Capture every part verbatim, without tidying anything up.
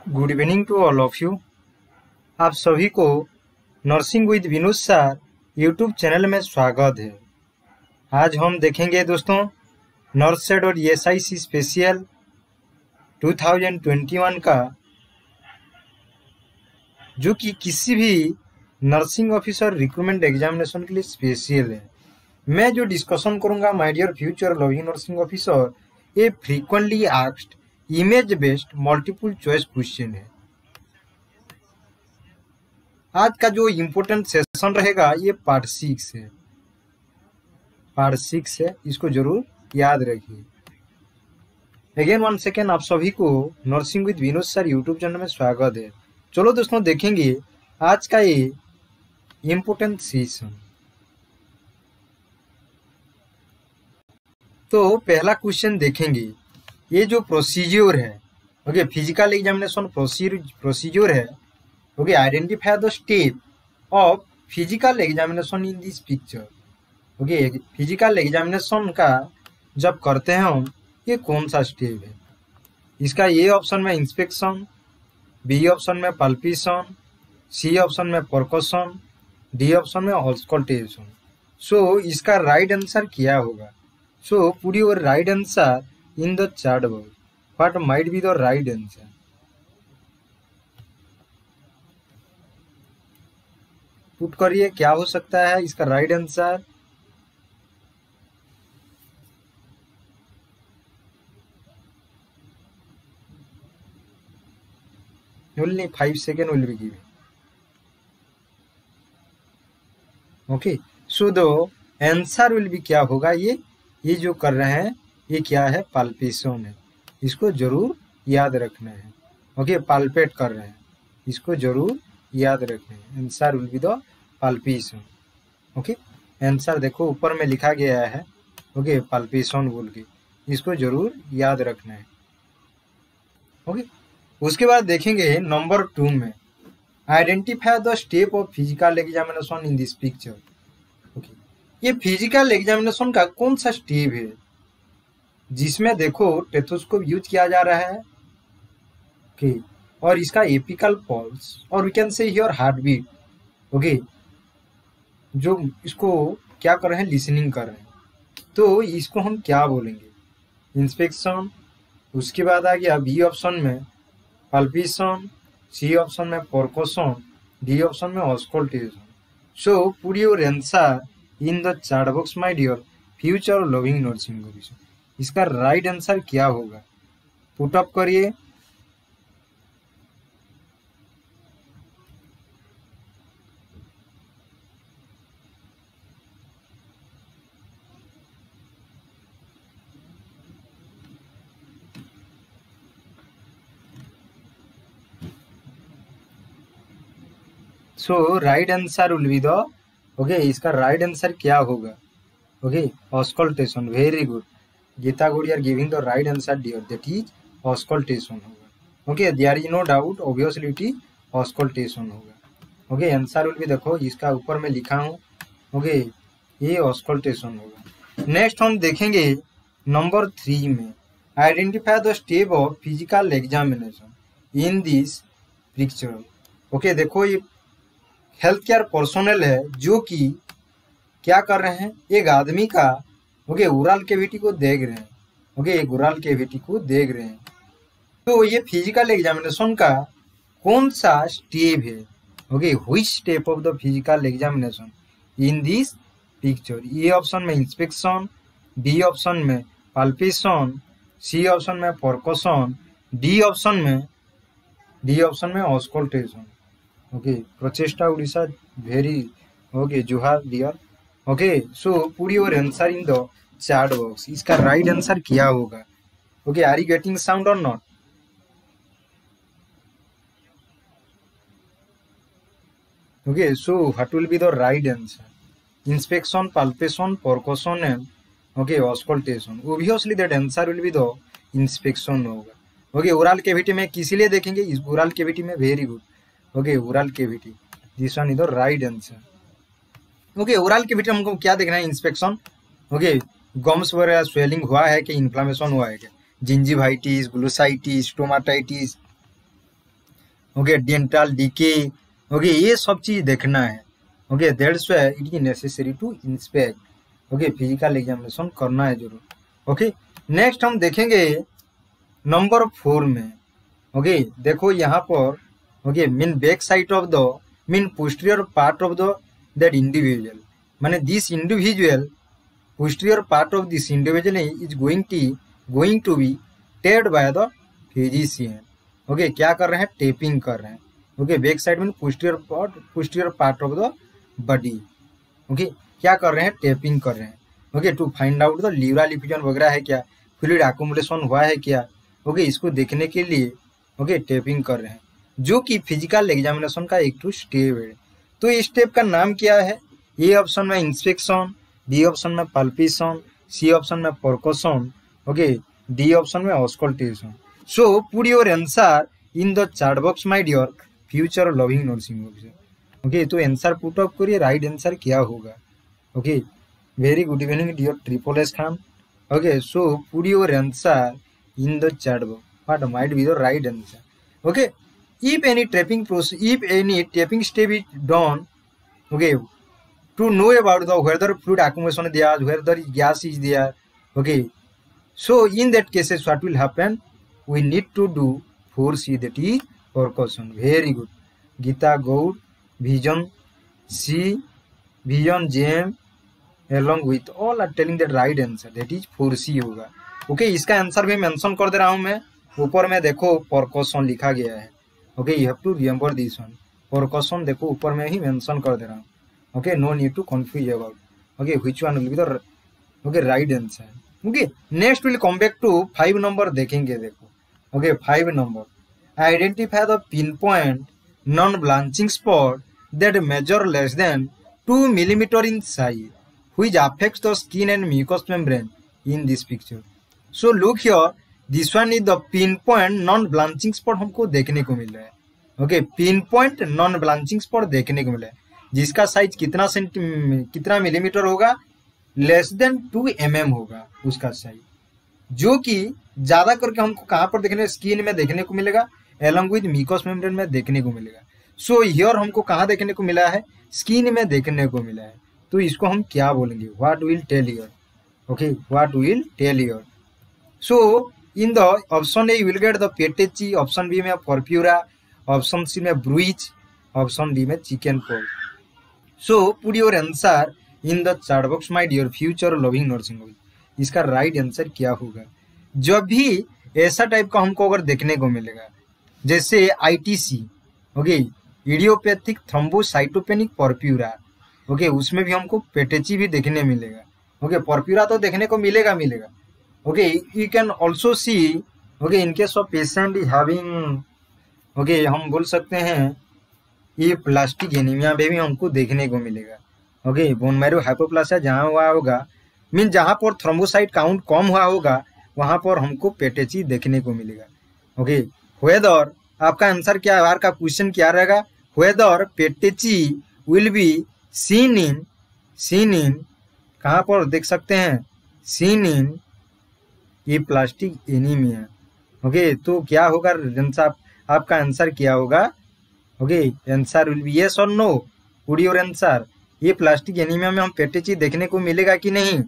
Good evening to all of you. आप सभी को nursing with Vinod sir YouTube channel में स्वागत है। आज हम देखेंगे दोस्तों नर्सेड और एस आई सी स्पेशल दो हज़ार इक्कीस का, जो कि किसी भी नर्सिंग ऑफिसर रिक्रूटमेंट एग्जामिनेशन के लिए स्पेशल है। मैं जो डिस्कशन करूंगा my dear future loving nursing officer, ये frequently asked image based multiple choice question है। आज का जो इम्पोर्टेंट सेशन रहेगा ये पार्ट सिक्स है पार्ट सिक्स है इसको जरूर याद रखिए। अगेन वन सेकेंड, आप सभी को nursing with Vinod sir YouTube channel में स्वागत है। चलो दोस्तों देखेंगे आज का ये इम्पोर्टेंट सेशन। तो पहला क्वेश्चन देखेंगे, ये जो प्रोसीजर है, ओके, फिजिकल एग्जामिनेशन प्रोसीजर है, okay, identify the step of physical examination in this picture. Okay, physical examination का जब करते हैं हम, ये कौन सा स्टेप है? इसका ए ऑप्शन में इंस्पेक्शन, बी ऑप्शन में पल्पेशन, सी ऑप्शन में परकशन, डी ऑप्शन में ऑस्कल्टेशन। सो इसका राइट आंसर क्या होगा? So put your right answer in the chat box. What might be the right answer? Put करिए, क्या हो सकता है इसका right answer? only five second will be given. Okay, so the answer will be क्या होगा? ये ये जो कर रहे हैं ये क्या है? पाल्पेशन है। इसको जरूर याद रखना है। ओके, पाल्पेट कर रहे हैं, इसको जरूर याद रखना है। Answer will be the palpation. Okay, answer देखो ऊपर में लिखा गया है, ओके, पाल्पेशन बोल के, इसको जरूर याद रखना है। ओके, उसके बाद देखेंगे नंबर टू में, identify the step of physical examination in this picture. Okay, ये फिजिकल एग्जामिनेशन का कौन सा स्टेप है जिसमें देखो टेथोस्कोप यूज किया जा रहा है, ओके, और इसका एपिकल पल्स और we can say hear heart beat, okay, जो इसको क्या कर रहे हैं? लिसनिंग कर रहे हैं। तो इसको हम क्या बोलेंगे? इंस्पेक्शन। उसके बाद आ गया बी ऑप्शन में पल्पेशन, सी ऑप्शन में परकशन, डी ऑप्शन में auscultation. So put your answer in the chat box my dear future loving nursing officer. इसका राइट आंसर क्या होगा? पुट अप करिए। So right answer will be the, okay, इसका right answer क्या होगा? Okay, auscultation. Very good Geeta good, are giving the right answer dear, that is auscultation होगा। Okay, there is no doubt, obviously it is auscultation होगा। Okay, answer will be देखो इसका ऊपर में लिखा हूँ, ओके, ये ऑस्कल्टेशन होगा। नेक्स्ट हम देखेंगे नंबर थ्री में, identify the step of physical examination in this picture. Okay, देखो ये हेल्थ केयर पर्सोनल है जो कि क्या कर रहे हैं? एक आदमी का, ओके, ओरल कैविटी को देख रहे हैं। ओके, एक ओरल कैविटी को देख रहे हैं। तो ये फिजिकल एग्जामिनेशन का कौन सा स्टेप है? Okay, which step of the physical examination in this picture? A option में इंस्पेक्शन, बी ऑप्शन में पाल्पेशन, सी ऑप्शन में परकशन, डी ऑप्शन में डी ऑप्शन में auscultation. Okay, Pracheshta Orissa, very okay, जोहार dear. Okay, so put your answer in the chat box. इसका right answer क्या होगा? Okay, are you getting sound or not? Okay, so what will be the right answer? Inspection, palpation, percussion and okay auscultation. Obviously that answer will be the inspection होगा। Okay, oral cavity में किस लिए देखेंगे? इस oral cavity में। Very good. Okay, oral cavity, this one is the right answer. Okay, oral cavity हमको क्या देखना है? इंस्पेक्शन। ओके, गम्स वगैरह स्वेलिंग हुआ है कि इन्फ्लामेशन हुआ है क्या? Gingivitis, glossitis, stomatitis, okay, dental decay, okay, ये सब चीज देखना है। Okay, that's why it is necessary to inspect. Okay, physical examination करना है जरूर। ओके, नेक्स्ट हम देखेंगे नंबर फोर में। ओके, देखो यहाँ पर, okay, mean back side of the mean posterior part of the that individual, माने this individual posterior part of this individual is going to going to be tapped by the physician। Okay, क्या कर रहे हैं? Tapping कर रहे हैं। Okay, back side में posterior part posterior part of the body। Okay, क्या कर रहे हैं? टेपिंग कर रहे हैं। Okay, to find out the pleural effusion वगैरह है क्या, फ्लूइड एक्युमुलेशन हुआ है क्या। ओके, इसको देखने के लिए ओके टेपिंग कर रहे हैं, जो कि फिजिकल एग्जामिनेशन का एक टू स्टेप है। तो इस स्टेप का नाम क्या है? ए ऑप्शन में इंस्पेक्शन, बी ऑप्शन में पल्पेशन, सी ऑप्शन में परकशन, ओके, डी ऑप्शन में auscultation. So put your answer in the chat box my dear future loving nursing officer. Okay, तो आंसर पुट अप करिए, right answer क्या होगा। Okay, very good evening dear triple S Khan. Okay, so put your answer in the chat box, what might be the right answer. Okay, if any tapping process, if any tapping step is done, okay, to know about the whether fluid accumulation is there, whether gas is there, okay, so in that cases what will happen? We need to do four C, that is percussion। Very good, Geeta Gaur, Vision C, Vision J M, along with all are telling that right answer, that is four C होगा। okay, इसका answer भी mention कर दे रहा हूं मैं, ऊपर में देखो percussion लिखा गया है। Okay, you have to remember this one, percussion देखो ऊपर में ही मेंशन कर दे रहा हूँ। Okay, no need to confuse about, okay, which one will be the okay right answer. Okay, next will come back to five number देखेंगे। देखो, okay, five number, identify the pinpoint non blanching spot that measure less than two millimetre in size which affects the skin and mucus membrane in this picture. So look here, this one is the pinpoint non blanching spot हमको देखने को मिल रहा है। Okay, pinpoint non blanching spot देखने को मिला है, जिसका साइज कितना सेंटी कितना मिलीमीटर होगा? Less than two M M होगा उसका साइज, जो कि ज्यादा करके हमको कहाँ पर देखने, स्किन में देखने को मिलेगा, एलॉन्ग विद म्यूकस मेम्ब्रेन में देखने को मिलेगा। सो हियर हमको कहाँ देखने को मिला है? स्किन में देखने को मिला है। तो इसको हम क्या बोलेंगे? What will tell your, okay, what will tell your. So in the option A you will get the petechiae, option B में परप्यूरा, option C में ब्रूइच, option D में chickenpox. so put your answer in the chat box my dear future loving nursing officer। इसका right answer क्या होगा? जब भी ऐसा type का हमको अगर देखने को मिलेगा, जैसे ITC, okay, idiopathic thrombocytopenic purpura, okay, उसमें भी हमको पेटेची भी देखने मिलेगा। ओके, परप्यूरा तो देखने को मिलेगा मिलेगा Okay, you can also see, okay, in case of patient is having, okay, हम बोल सकते हैं ये प्लास्टिक एनीमिया में भी हमको देखने को मिलेगा। ओके, बोन मैरो हाइपोप्लासिया जहाँ हुआ होगा, मीन जहाँ पर थ्रोम्बोसाइट काउंट कम हुआ होगा, वहाँ पर हमको पेटेची देखने को मिलेगा। ओके, वेदर आपका आंसर क्या है? का क्वेश्चन क्या रहेगा? Whether petechiae will be seen in seen in कहाँ पर देख सकते हैं? सीन इन ये प्लास्टिक एनीमिया। ओके, तो क्या होगा आंसर? आपका आंसर क्या होगा? Okay, answer will be yes or no. Would your answer? ये प्लास्टिक एनीमिया में हम पेटेची देखने को मिलेगा कि नहीं?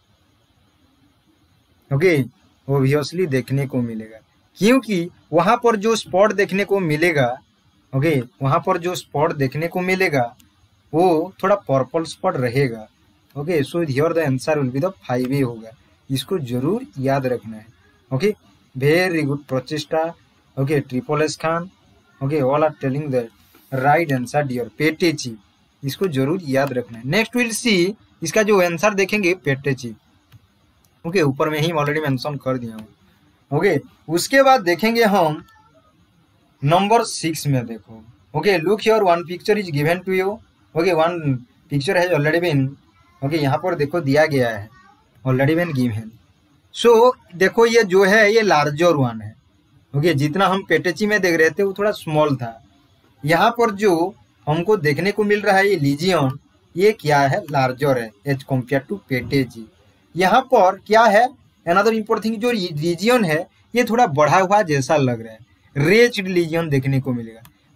ओके, ऑब्वियसली देखने को मिलेगा, क्योंकि वहां पर जो स्पॉट देखने को मिलेगा, ओके, वहां पर जो स्पॉट देखने को मिलेगा वो थोड़ा पर्पल स्पॉट रहेगा। Okay, so here the answer will be the five A होगा। इसको जरूर याद रखना है। Okay, very good Pracheshta. Okay, triple S Khan, okay, all are telling the right answer dear petechiae. इसको जरूर याद रखना है। नेक्स्ट विल सी, इसका जो आंसर देखेंगे पेटेची। ओके, ऊपर में ही ऑलरेडी मेंशन कर दिया हूँ। ओके, उसके बाद देखेंगे हम नंबर सिक्स में। देखो, okay, look here, one picture is given to you. Okay, one picture has already been, okay, यहाँ पर देखो दिया गया है, ऑलरेडी बीन गिवन। सो देखो, ये जो है ये लार्जर वन है। ओके, जितना हम पेटेची में देख रहे थे वो थोड़ा स्मॉल था। यहाँ पर जो हमको देखने को मिल रहा है ये लीजियन, ये क्या है? लार्जर है एज कम्पेयर टू पेटेची। यहाँ पर क्या है? अनदर इम्पोर्टेंट थिंग, जो रीजियन है ये थोड़ा बढ़ा हुआ जैसा लग रहा है, रेच्ड लीजियन देखने को मिलेगा।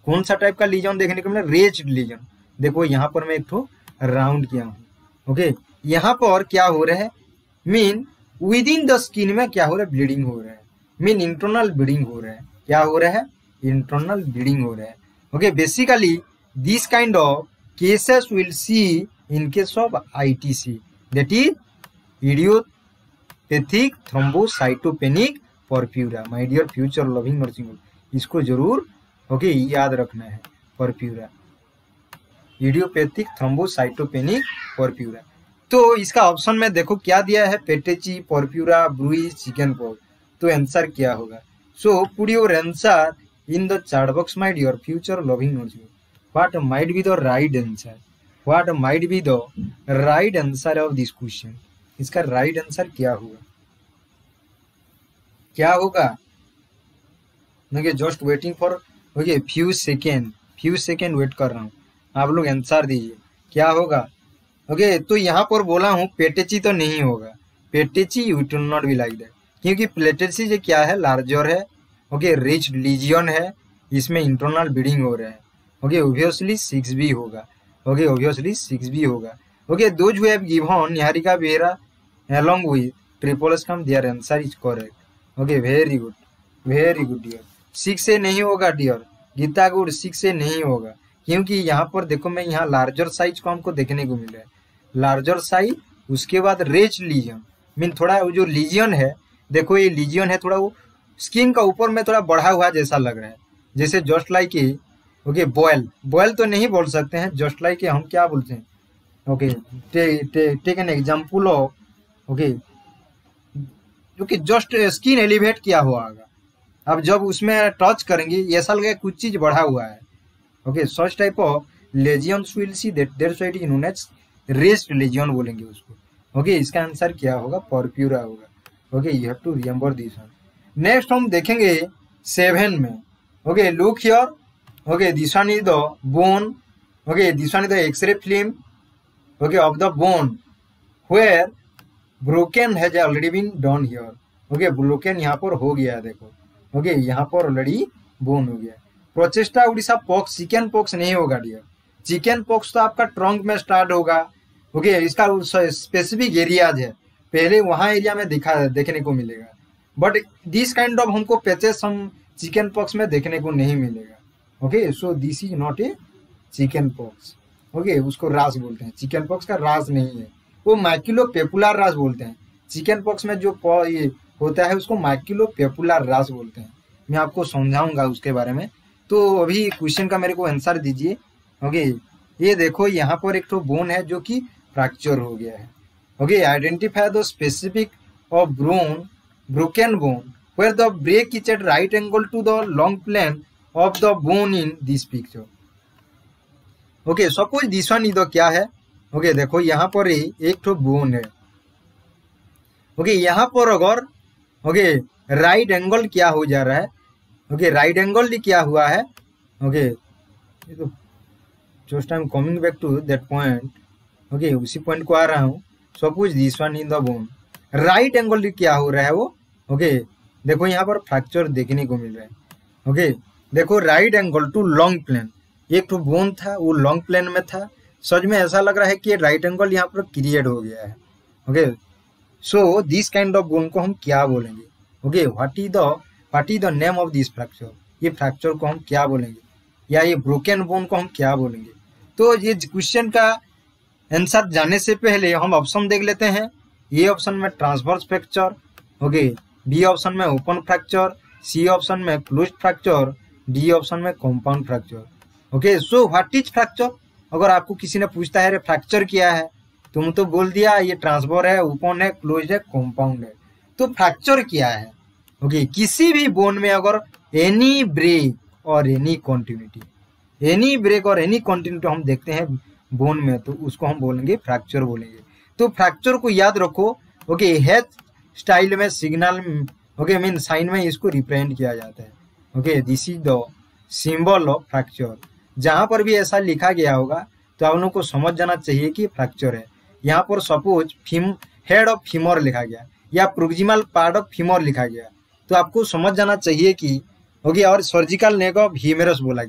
कौन सा टाइप का लीजन देखने को मिला, रेज्ड लीजन। देखो यहाँ पर मैं एक तो राउंड किया हूँ। ओके, यहाँ पर क्या हो रहा है, mean within the skin में क्या हो रहा है, ब्लीडिंग हो रहा है, मीन इंटरनल ब्लीडिंग हो रहा है। क्या हो रहा है, इंटरनल ब्लीडिंग हो रहा है। Okay, basically this kind of cases will see in case of ITC, that is idiopathic thrombocytopenic purpura. My dear future loving nursing, इसको जरूर ओके okay, याद रखना है, परफ्यूरा, इडियोपैथिक थ्रोम्बोसाइटोपेनिक परफ्यूरा। तो इसका ऑप्शन में देखो क्या दिया है, petechiae, purpura, bruise, chickenpox. तो आंसर क्या होगा, so put your answer in the chat box my dear future loving nursing. What might be the right answer, what might be the right answer of this question. इसका right answer क्या होगा, क्या होगा। Okay, just waiting for okay few second, few second wait कर रहा हूँ, आप लोग आंसर दीजिए क्या होगा। ओके okay, तो यहाँ पर बोला हूँ पेटेची तो नहीं होगा, petechiae it will not be like that, क्योंकि पेटेची जो क्या है, लार्जर है। ओके, रिच लीजियन है, इसमें इंटरनल ब्लीडिंग हो रहा है। ओके, ऑब्वियसली सिक्स बी होगा। ओके, ऑब्वियसली सिक्स बी होगा। Okay, those who have given Niharika Behera along with triple scam, their answer is correct. Okay, very good, very good dear। Six से नहीं होगा डियर, गीता गुड सिक्स से नहीं होगा, क्योंकि यहाँ पर देखो मैं यहाँ लार्जर साइज को हमको देखने को मिल रहा है, लार्जर साइज, उसके बाद रेज लीजियन, मीन थोड़ा वो जो लीजियन है, देखो ये लीजियन है थोड़ा वो स्किन का ऊपर में थोड़ा बढ़ा हुआ जैसा लग रहा है, जैसे just like a okay boil, boil तो नहीं बोल सकते हैं, जस्ट लाइक हम क्या बोलते हैं। Okay, take an example of okay जो कि जस्ट स्किन एलिवेट किया हुआ होगा, अब जब उसमें टच करेंगे ऐसा लगेगा कुछ चीज बढ़ा हुआ है। Okay, such type of lesions will see that that's why it is known as rest lesion बोलेंगे उसको। ओके, इसका आंसर क्या होगा, परफ्यूरा होगा। Okay, you have to remember this one. Next हम देखेंगे सेवन में। Okay, look here. Okay, this one is the bone. Okay, this one is the X-ray film okay of the bone where broken has already been done here. Okay, broken यहाँ पर हो गया है, देखो। Okay okay, यहाँ पर already bone हो गया। Pracheshta Orissa pox, chickenpox नहीं होगा डियर, चिकन पॉक्स तो आपका ट्रंक में स्टार्ट होगा। ओके okay, इसका स्पेसिफिक एरियाज है, पहले वहाँ एरिया में दिखा देखने को मिलेगा, बट दिस काइंड ऑफ हमको पैचेस हम चिकन पॉक्स में देखने को नहीं मिलेगा। Okay, so this is not a chickenpox. Okay, उसको रास बोलते हैं, चिकन पॉक्स का रास नहीं है, वो माइक्यूलोपेपुलर रास बोलते हैं। चिकन पॉक्स में जो ये होता है उसको माइक्यूलोपेपुलर रास बोलते हैं, मैं आपको समझाऊंगा उसके बारे में। तो अभी क्वेश्चन का मेरे को आंसर दीजिए। ओके, ये देखो यहाँ पर एक तो बोन है जो कि फ्रैक्चर हो गया है। Okay, identify the specific of ब्रोन broken bone where the break is at right angle to the long plane of the bone in this picture. Okay, suppose this one is the क्या है। Okay okay, देखो यहाँ पर एक तो bone है। Okay okay, यहाँ पर अगर ओके राइट एंगल क्या हो जा रहा है। ओके, राइट एंगल क्या हुआ है। ओके, ये तो just I am coming back to that point. Okay, उसी पॉइंट को आ रहा हूँ। Suppose this one in the bone, right angle क्या हो रहा है वो। ओके okay, देखो यहाँ पर फ्रैक्चर देखने को मिल रहा है। ओके okay, देखो right angle to long plane, एक तो बोन था वो लॉन्ग प्लेन में था, सच में ऐसा लग रहा है कि राइट एंगल यहाँ पर क्रिएट हो गया है। Okay, so this kind of bone को हम क्या बोलेंगे। Okay, what is the what is the name of this fracture, ये फ्रैक्चर को हम क्या बोलेंगे, या ये ब्रोकन बोन को हम क्या बोलेंगे। तो ये क्वेश्चन का आंसर जाने से पहले हम ऑप्शन देख लेते हैं। ए ऑप्शन में transverse fracture, okay, B option में ओपन फ्रैक्चर, सी ऑप्शन में क्लोज फ्रैक्चर, डी ऑप्शन में compound fracture. Okay, so what is fracture. अगर आपको किसी ने पूछता है फ्रैक्चर क्या है, तुम तो बोल दिया ये ट्रांसफर है, ओपन है, क्लोज है, कंपाउंड है। तो फ्रैक्चर क्या है। ओके, किसी भी बोन में अगर any break or any continuity, any break or any continuity हम देखते हैं बोन में, तो उसको हम बोलेंगे फ्रैक्चर बोलेंगे। तो फ्रैक्चर को याद रखो। ओके, हेच स्टाइल में सिग्नल ओके मीन साइन में इसको रिप्रेजेंट किया जाता है। Okay, this is the symbol of fracture. जहां पर भी ऐसा लिखा गया होगा तो आप लोगों को समझ जाना चाहिए कि फ्रैक्चर है। यहाँ पर सपोज फिम हेड ऑफ फीमर लिखा गया या प्रोक्सिमल पार्ट ऑफ फीमर लिखा गया, तो आपको समझ जाना चाहिए कि ओके, और सर्जिकल नेक ऑफ ह्यूमेरस बोला गया,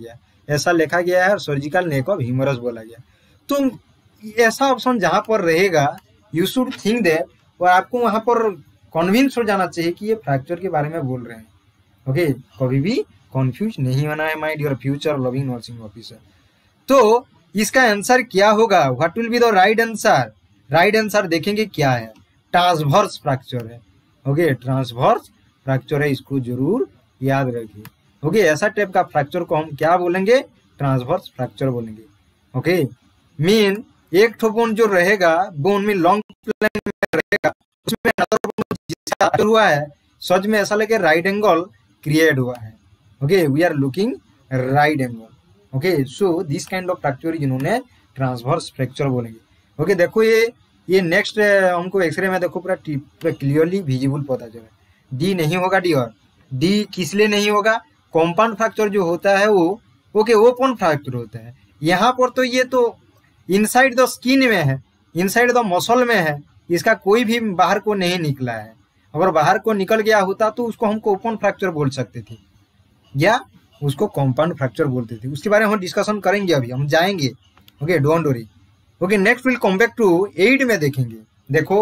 ऐसा लिखा गया है और सर्जिकल नेक ऑफ ह्यूमरस बोला गया। तो ऐसा ऑप्शन जहां पर रहेगा यू शुड थिंक दैट, और आपको वहां पर कन्विंस हो जाना चाहिए कि ये फ्रैक्चर के बारे में बोल रहे हैं। Okay okay? कभी भी कंफ्यूज नहीं होना है my dear future loving nursing officer. तो इसका आंसर क्या होगा, what will be the right answer? Right answer देखेंगे क्या है, ट्रांसवर्स फ्रैक्चर है। Okay okay? ट्रांसवर्स फ्रैक्चर है, इसको जरूर याद रखिए। Okay okay? ऐसा टाइप का फ्रैक्चर को हम क्या बोलेंगे, ट्रांसवर्स फ्रैक्चर बोलेंगे। Okay okay? मीन एक ठो बोन जो रहेगा, बोन में लॉन्ग प्लेन में रहेगा, उसमें अनदर बोन जिसका हुआ है, सच में ऐसा लगे राइट एंगल क्रिएट हुआ है। Okay we are looking right angle. Okay so this kind of fracture जिन्होंने ट्रांसवर्स फ्रैक्चर बोलेंगे। ओके okay, देखो ये ये नेक्स्ट हमको एक्सरे में देखो पूरा पूरा क्लियरली विजिबल पता चला। डी नहीं होगा डी, और डी किस लिए नहीं होगा, कॉम्पाउंड फ्रैक्चर जो होता है वो ओके ओपन फ्रैक्चर होता है। यहाँ पर तो ये तो इनसाइड द स्किन में है, इनसाइड द मसल में है, इसका कोई भी बाहर को नहीं निकला है। अगर बाहर को निकल गया होता तो उसको हमको ओपन फ्रैक्चर बोल सकते थे या उसको कॉम्पाउंड फ्रैक्चर बोलते थे। उसके बारे में हम डिस्कशन करेंगे, अभी हम जाएंगे। Okay don't worry. Okay next will come back to eight में देखेंगे। देखो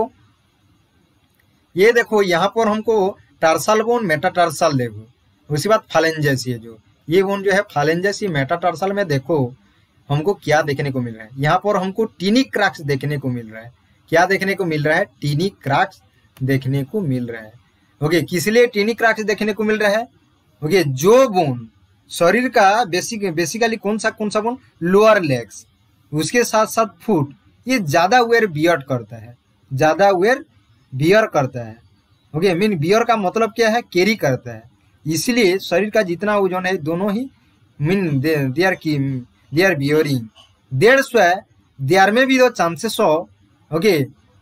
ये देखो यहाँ पर हमको टार्सल बोन, मेटाटार्सल देखो, उसके बाद फालेंजेस, ये जो ये बोन जो है फालेंजेस, ये मेटाटार्सल में देखो हमको क्या देखने को मिल रहा है। यहाँ पर हमको टीनी क्रैक्स देखने को मिल रहा है। क्या देखने को मिल रहा है, टीनी क्रैक्स देखने को मिल रहा है। ओके किस लिए टीनी क्रैक्स देखने को मिल रहा है, ओके जो बोन शरीर का बेसिक बेसिकली कौन सा कौन सा बोन, लोअर लेग्स, उसके साथ साथ फुट, ये ज्यादा वेयर बियर करता है, ज्यादा वेयर बियर करता है। ओके मीन बियर का मतलब क्या है, कैरी करता है। इसलिए शरीर का जितना वजन है दोनों ही मीन दे आर की they are bearing, that's why there में be the chances of okay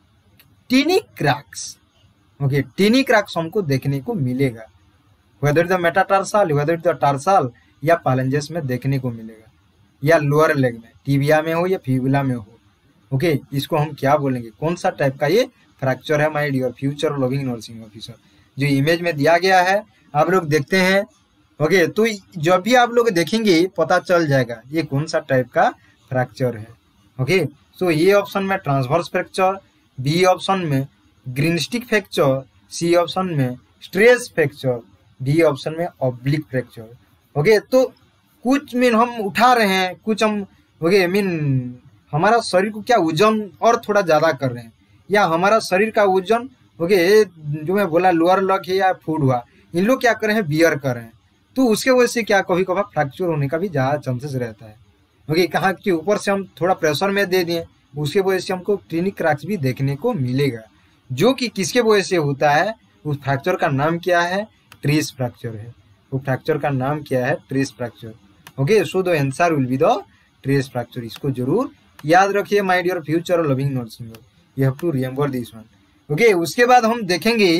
tiny cracks. Okay tiny cracks हमको देखने को मिलेगा, whether the metatarsal, whether the tarsal या फालेंजेस में देखने को मिलेगा, या लोअर लेग में, टिबिया में हो या फिबुला में हो। ओके इसको हम क्या बोलेंगे, कौन सा टाइप का ये फ्रैक्चर है my dear future loving nursing officer. जो इमेज में दिया गया है आप लोग देखते हैं। ओके तो जब भी आप लोग देखेंगे पता चल जाएगा ये कौन सा टाइप का फ्रैक्चर है। ओके सो ये ऑप्शन में ट्रांसवर्स फ्रैक्चर, बी ऑप्शन में green stick fracture, C option में स्ट्रेस फ्रैक्चर, डी ऑप्शन में ऑब्लिक फ्रैक्चर। ओके तो कुछ मीन हम उठा रहे हैं, कुछ हम ओके मीन हमारा शरीर को क्या वजन और थोड़ा ज्यादा कर रहे हैं, या हमारा शरीर का वजन ओके जो मैं बोला लोअर लग है या फूड हुआ, इन लोग क्या कर रहे हैं, बियर कर रहे हैं। तो उसके वजह से क्या कभी कभार फ्रैक्चर होने का भी ज्यादा चांसेस रहता है। ओके कहाँ के ऊपर से हम थोड़ा प्रेशर में दे दिए, उसके वजह से हमको टीनी क्रैक्स भी देखने को मिलेगा, जो कि किसके वजह से होता है। उस फ्रैक्चर का नाम क्या है, ट्रेस फ्रैक्चर है। वो फ्रैक्चर का नाम क्या है, stress fracture. Okay so the answer will be the stress fracture. इसको जरूर याद रखिए my dear future loving nursing, you have to remember this one. Okay उसके बाद हम देखेंगे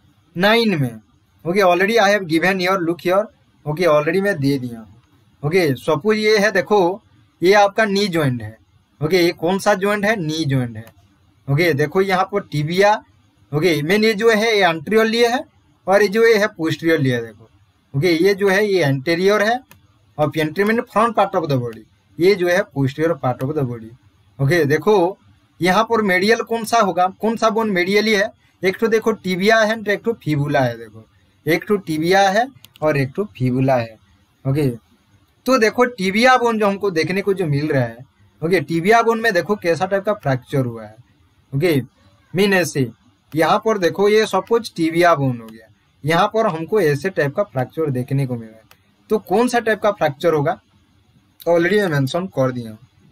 नाइन में। Okay already I have given your look here. Okay already मैं दे दिया हूँ। ओके सपोज ये है, देखो ये आपका नी जॉइंट है। ओके ये कौन सा जॉइंट है, नी जॉइंट है। ओके देखो यहाँ पर टिबिया, ओके मेन ये जो है ये एंटीरियर लिए है और ये जो ये है पोस्टीरियर लिए है। देखो ओके ये जो है ये एंटीरियर है और anterior front part of the body, ये जो है posterior part of the body. Okay देखो यहाँ पर मेडियल कौन सा होगा, कौन सा बोन मेडियली है, एक तो देखो टिबिया है, एक तो फिबुला है। देखो एक तो टिबिया है और एक तो फिबुला है। ओके तो देखो टिबिया बोन जो हमको देखने को जो मिल रहा है, ओके टिबिया बोन में देखो कैसा टाइप का फ्रैक्चर हुआ है। ओके मीन ऐसे यहाँ पर देखो ये सपोज टिबिया बोन हो गया, यहाँ पर हमको ऐसे टाइप का फ्रैक्चर देखने को मिल रहा है। तो कौन सा टाइप का फ्रैक्चर होगा, ऑलरेडी मैं मेंशन कर दिया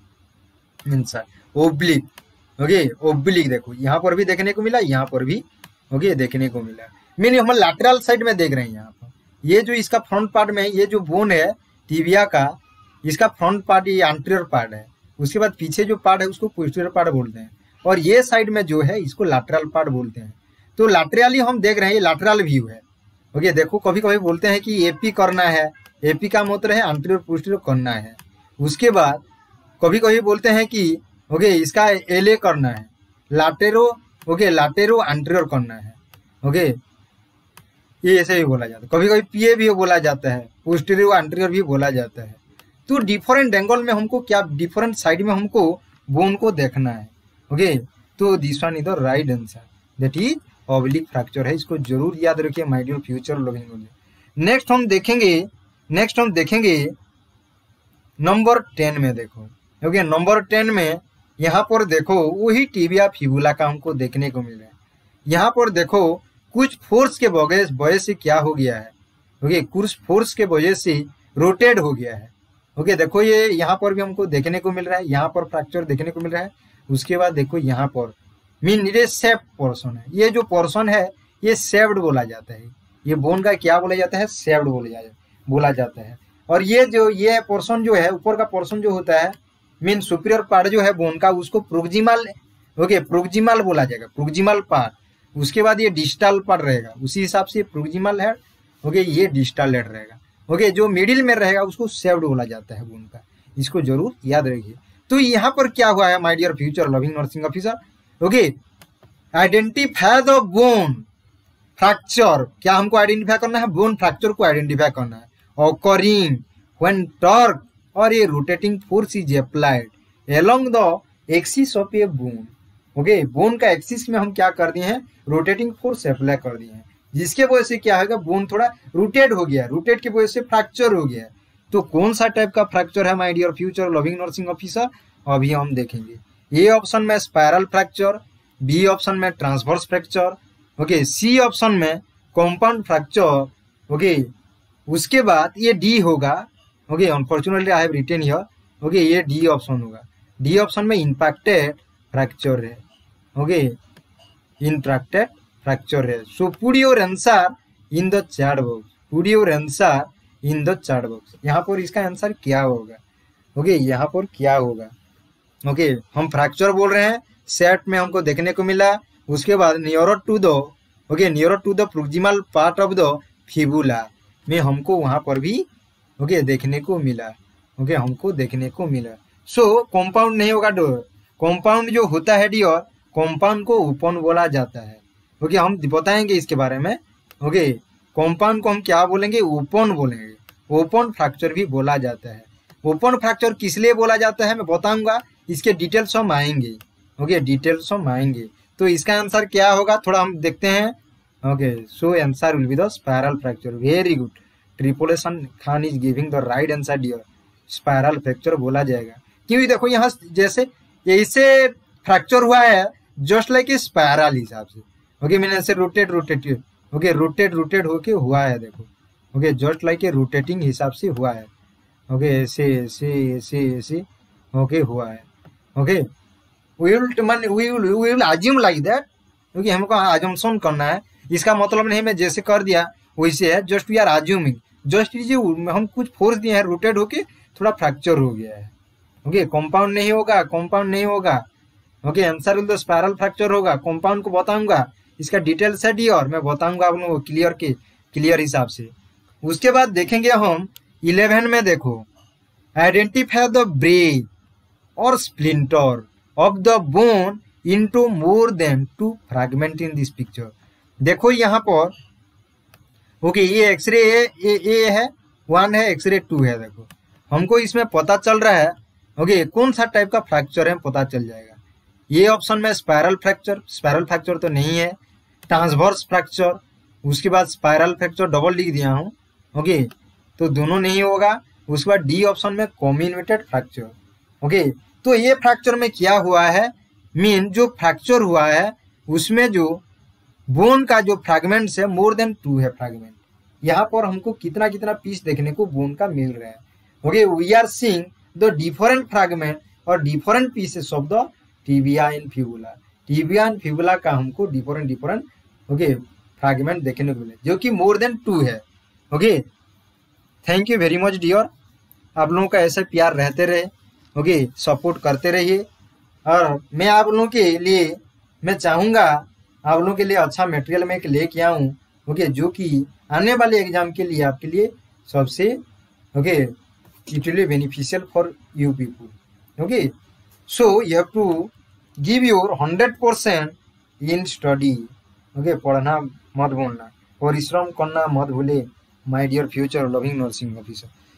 हूँ, आंसर ओब्लिक। ओके ओब्लिक देखो यहाँ पर भी देखने को मिला, यहाँ पर भी ओके देखने को मिला। मीन हम लैटरल साइड में देख रहे हैं। यहाँ पर ये जो इसका फ्रंट पार्ट में ये जो बोन है टिबिया का, इसका फ्रंट पार्ट ये एंटीरियर पार्ट है, उसके बाद पीछे जो पार्ट है उसको पोस्टीरियर पार्ट बोलते हैं, और ये साइड में जो है इसको लैटरल पार्ट बोलते हैं। तो लैटरली हम देख रहे हैं, ये लैटरल व्यू है। ओके देखो कभी कभी बोलते हैं कि एपी करना है, एपी का मतलब है एंटीरियर पोस्टीरियर करना है। उसके बाद कभी कभी बोलते हैं कि ओके इसका एलए करना है, लैटेरो ओके लैटेरो एंटीरियर करना है। ओके ये ऐसे भी बोला जाता है, कभी कभी पीए भी बोला जाता है, पोस्टीरियर एंटीरियर भी बोला जाता है। तो डिफरेंट एंगल में हमको क्या, डिफरेंट साइड में हमको बोन को देखना है। ओके, तो this one is the right answer, that is oblique fracture है। इसको जरूर याद रखिए my dear future loving audience. Next हम देखेंगे नेक्स्ट हम देखेंगे नंबर टेन में देखो। ओके, नंबर टेन में यहाँ पर देखो वही टिबिया फिबुला का हमको देखने को मिल रहा है। यहाँ पर देखो कुछ फोर्स के वजह से क्या हो गया है। ओके, कुछ फोर्स के वजह से रोटेट हो गया है। ओके, देखो ये यहाँ पर भी हमको देखने को मिल रहा है, यहाँ पर फ्रैक्चर देखने को मिल रहा है। उसके बाद देखो यहाँ पर मीन ये शेप्ड पोर्शन है, ये जो पोर्शन है ये शेप्ड बोला जाता है। ये बोन का क्या बोला जाता है, शेप्ड बोला जाता है बोला जाता है। और ये जो ये पोर्शन जो है, ऊपर का पोर्शन जो होता है मीन सुपीरियर पार्ट जो है बोन का, उसको प्रोक्सिमल ओके प्रोक्सिमल बोला जाएगा, प्रोक्सिमल पार्ट। उसके बाद ये डिस्टल पार्ट रहेगा, उसी हिसाब से प्रोक्सिमल हेड ओके ये डिस्टल हेड रहेगा। ओके, जो मिडिल में रहेगा उसको शेप्ड बोला जाता है बोन का, इसको जरूर याद रखिए। तो यहाँ पर क्या हुआ है my dear future loving nursing officer. Okay, identify the bone fracture, क्या हमको आइडेंटिफाई करना है, बोन फ्रैक्चर को आइडेंटिफाई करना है। occurring when torque or a rotating force is applied along the axis of a bone। Okay, bone का axis में हम क्या कर दिए हैं, रोटेटिंग फोर्स अप्लाई कर दिए हैं, जिसके वजह से क्या होगा, बोन थोड़ा रोटेट हो गया, रोटेट की वजह से फ्रैक्चर हो गया। तो कौन सा टाइप का फ्रैक्चर है my dear future loving nursing officer, अभी हम देखेंगे। ए ऑप्शन में स्पाइरल फ्रैक्चर, बी ऑप्शन में transverse fracture, okay, C option में कंपाउंड फ्रैक्चर। ओके, उसके बाद ये डी होगा। Okay, unfortunately I have written here. Okay, ये डी ऑप्शन होगा। डी ऑप्शन में इम्पैक्टेड फ्रैक्चर है। ओके, इम्पैक्टेड फ्रैक्चर है। So put your answer in the chat box, put your answer in the chat box. यहाँ पर इसका आंसर क्या होगा। ओके, यहाँ पर क्या होगा। ओके, हम फ्रैक्चर बोल रहे हैं, सेट में हमको देखने को मिला। उसके बाद near to the okay near to the proximal part of the fibula में हमको वहां पर भी ओके देखने को मिला। ओके, हमको देखने को मिला। सो कंपाउंड नहीं होगा, डोर कंपाउंड जो होता है डियर, कंपाउंड को ओपन बोला जाता है। ओके, हम बताएंगे इसके बारे में। ओके, कंपाउंड को हम क्या बोलेंगे, ओपन बोलेंगे। ओपन फ्रैक्चर भी बोला जाता है। ओपन फ्रैक्चर किस लिए बोला जाता है मैं बताऊंगा, इसके डिटेल्स हम आएंगे। ओके, डिटेल्स हम आएंगे। तो इसका आंसर क्या होगा थोड़ा हम देखते हैं। Okay, so answer will be the spiral fracture. Very good, ट्रिपुलेशन Khan is giving the right answer dear, spiral fracture बोला जाएगा। क्योंकि देखो यहाँ जैसे ऐसे फ्रैक्चर हुआ है जस्ट लाइक ए स्पाइरल हिसाब से। ओके, मैंने ऐसे rotate rotate okay rotate rotate होके हुआ है, देखो। Okay, just like a rotating हिसाब से हुआ है। ओके, ऐसे ऐसे ऐसे ऐसे ओके हुआ है। ओके, वी विल मान we will we will assume like that. क्योंकि हमको अजम्पशन करना है, इसका मतलब नहीं मैं जैसे कर दिया वैसे है, just we are assuming. Just जो हम कुछ फोर्स दिए हैं, रोटेट होके थोड़ा फ्रैक्चर हो गया है। ओके, कंपाउंड नहीं होगा, कंपाउंड नहीं होगा। Okay, answer will the spiral fracture होगा। कंपाउंड को बताऊंगा, इसका डिटेल्स है डी और मैं बताऊंगा आप लोगों को क्लियर के क्लियर हिसाब से। उसके बाद देखेंगे हम इलेवन में, देखो आइडेंटिफाई द ब्रेक और splinter of the bone into more than two fragment in this picture. देखो यहाँ पर ओके ये एक्सरे ए, ए, ए है वन है, एक्सरे टू है। देखो हमको इसमें पता चल रहा है ओके कौन सा टाइप का फ्रैक्चर है पता चल जाएगा। ये ऑप्शन में स्पाइरल फ्रैक्चर, स्पाइरल फ्रैक्चर तो नहीं है। ट्रांसवर्स फ्रैक्चर, उसके बाद स्पाइरल फ्रैक्चर डबल लिख दिया हूँ। ओके, तो दोनों नहीं होगा। उसके बाद डी ऑप्शन में कॉम्बिनेटेड फ्रैक्चर। ओके, तो ये फ्रैक्चर में क्या हुआ है, मीन जो फ्रैक्चर हुआ है उसमें जो बोन का जो फ्रैगमेंट्स है मोर देन टू है फ्रैगमेंट। यहाँ पर हमको कितना कितना पीस देखने को बोन का मिल रहा है। Okay, we are seeing the different fragment और different pieces of the tibia and fibula. Tibia and fibula का हमको डिफरेंट डिफरेंट ओके फ्रैगमेंट देखने को मिले जो कि मोर देन टू है। Okay, thank you very much dear. आप लोगों का ऐसे प्यार रहते रहे, ओके सपोर्ट करते रहिए। और मैं आप लोगों के लिए मैं चाहूँगा आप लोगों के लिए अच्छा मटेरियल में लेके आऊँ ओके जो कि आने वाले एग्जाम के लिए आपके लिए सबसे okay it will be beneficial for you people. Okay, so you have to give your hundred percent in study. Okay, पढ़ना मत भूलना, परिश्रम करना मत भूले my dear future loving nursing officer.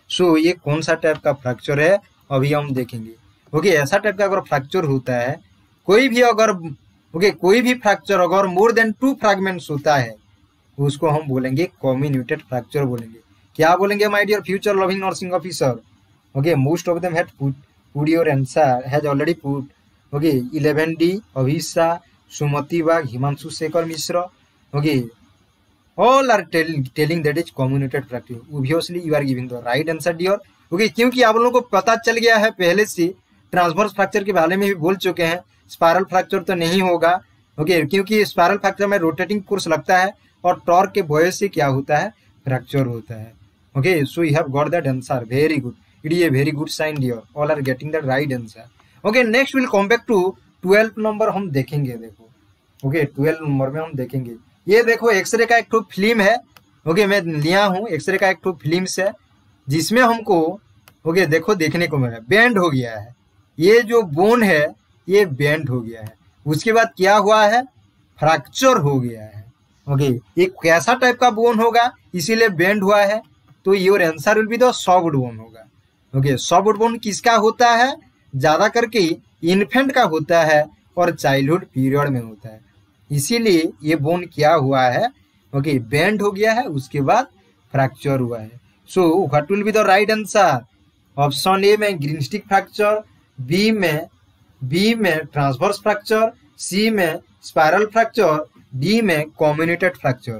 So ये कौन सा टाइप का फ्रैक्चर है अभी हम देखेंगे। ओके, ऐसा टाइप का अगर फ्रैक्चर होता है, कोई भी अगर ओके कोई भी फ्रैक्चर अगर मोर देन टू फ्रैगमेंट्स होता है उसको हम बोलेंगे कम्युनिटेड फ्रैक्चर बोलेंगे। क्या बोलेंगे my dear future loving nursing officer? Okay, most of them had put put your answer has already put. Okay, eleven D Abhisha, Sumati Bag, Himanshu Shekhar Mishra. Okay, all are telling telling that is comminuted fracture. Obviously you are giving the right answer dear. Okay, क्योंकि आप लोगों को पता चल गया है पहले से, ट्रांसवर्स फ्रैक्चर के बारे में भी बोल चुके हैं। स्पाइरल फ्रैक्चर तो नहीं होगा। ओके, क्योंकि स्पाइरल फ्रैक्चर में रोटेटिंग फोर्स लगता है और टॉर्क के वजह से क्या होता है, फ्रैक्चर होता है। Okay, so you have got that answer, very good, it is a very good sign dear, all are getting the right answer. Okay, next will come back to twelve number हम देखेंगे। देखो, okay, twelve number में हम देखेंगे, ये देखो x ray का एक ठो फिल्म है। ओके, मैं लिया हूँ एक्सरे का एक ठो फिल्म से, जिसमें हमको ओके देखो देखने को मिला बेंड हो गया है। ये जो बोन है ये बेंड हो गया है, उसके बाद क्या हुआ है, फ्रैक्चर हो गया है। ओके, ये कैसा टाइप का बोन होगा इसीलिए बेंड हुआ है, तो your answer will be the soft bone होगा। ओके, सॉफ्ट बोन किसका होता है, ज्यादा करके इन्फेंट का होता है और चाइल्डहुड पीरियड में होता है, इसीलिए ये बोन क्या हुआ है, ओके बेंड हो गया है, उसके बाद फ्रैक्चर हुआ है। So what will be the right answer? Option A में ग्रीन स्टिक फ्रैक्चर, बी में बी में ट्रांसवर्स फ्रैक्चर, सी में स्पाइरल फ्रैक्चर, डी में कम्युनिटेड फ्रैक्चर।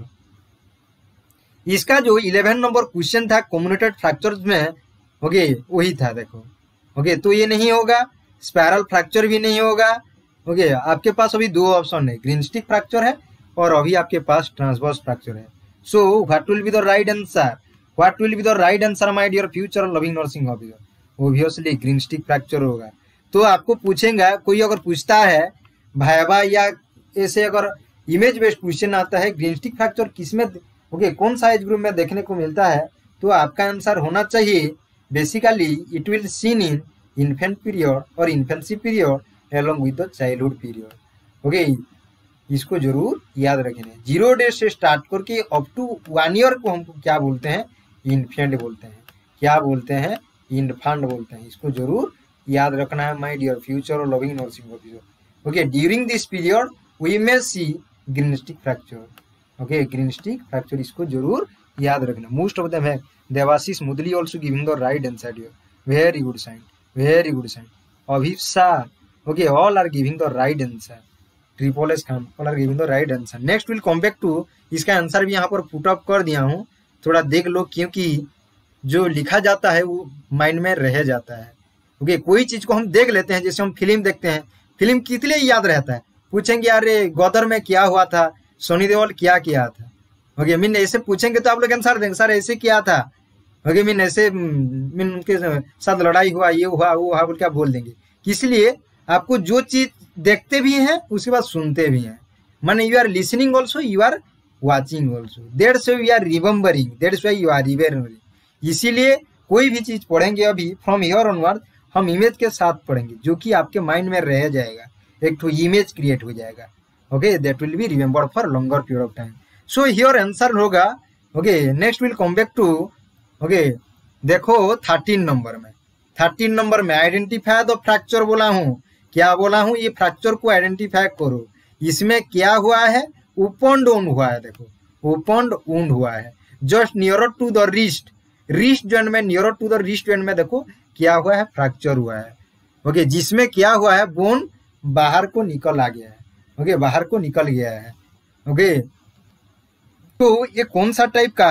इसका जो इलेवन नंबर क्वेश्चन था कम्युनिटेड फ्रैक्चर में, ओके वही था। देखो, ओके तो ये नहीं होगा, स्पाइरल फ्रैक्चर भी नहीं होगा। ओके okay, आपके पास अभी दो ऑप्शन है, ग्रीन स्टिक फ्रैक्चर है और अभी आपके पास ट्रांसवर्स फ्रैक्चर है। So what will be the right answer? What will be the right answer my dear future loving nursing officer? Obviously green stick fracture होगा। तो आपको पूछेगा, कोई अगर पूछता है भाईबा या ऐसे अगर इमेज बेस्ड क्वेश्चन आता है, ग्रीन स्टिक फ्रैक्चर किसमें ओके कौन सा एज ग्रुप में देखने को मिलता है, तो आपका आंसर होना चाहिए basically it will seen in infant period और infancy period along with the childhood period. ओके, इसको जरूर याद रखें। जीरो डे से स्टार्ट करके अप टू वन ईयर को हमको क्या बोलते हैं, इन्फेंट बोलते हैं। क्या बोलते हैं, इन्फेंट बोलते हैं। इसको जरूर याद रखना है माय डियर फ्यूचर और loving nursing officer. Okay, during this period we may see green stick fracture. Okay, green stick fracture इसको जरूर याद रखना। मोस्ट ऑफ देम है Debashish Mudali also giving the right answer dear, very good sign, very good sign. Abhisha, okay all are giving the right answer, triple S Khan all are giving the right answer। next will come back to, इसका answer भी यहाँ पर put up कर दिया हूँ, थोड़ा देख लो, क्योंकि जो लिखा जाता है वो माइंड में रह जाता है। ओके okay, कोई चीज को हम देख लेते हैं, जैसे हम फिल्म देखते हैं, फिल्म कितने याद रहता है, पूछेंगे अरे गदर में क्या हुआ था, सोनी देओल क्या किया था। ओके okay, मीन ऐसे पूछेंगे तो आप लोग आंसर देंगे सर ऐसे किया था। ओके okay, मीन ऐसे मीन उनके साथ लड़ाई हुआ, ये हुआ वो हुआ बोल के आप बोल देंगे। इसलिए आपको जो चीज देखते भी हैं उसके बाद सुनते भी हैं, माने you are listening also, you are watching also, that's why you are remembering, that's why you are remembering. इसीलिए कोई भी चीज पढ़ेंगे अभी फ्रॉम हियर ऑनवर्ड हम इमेज के साथ पढ़ेंगे, जो कि आपके माइंड में रह जाएगा, एक तो इमेज क्रिएट हो जाएगा। Okay, that will be remembered for longer period of time. So here answer होगा, okay next will come back to, okay देखो थर्टीन नंबर में, थर्टीन नंबर में आइडेंटिफाई द फ्रैक्चर बोला हूँ। क्या बोला हूं, ये फ्रैक्चर को आइडेंटिफाई करो। इसमें क्या हुआ है, ओपन वुंड हुआ है। देखो ओपन वुंड हुआ है just near to the wrist, wrist joint में, near to the wrist joint में देखो क्या हुआ है, फ्रैक्चर हुआ है। ओके, जिसमें क्या हुआ है, बोन बाहर को निकल आ गया है। ओके, बाहर को निकल गया है। ओके, तो ये कौन सा टाइप का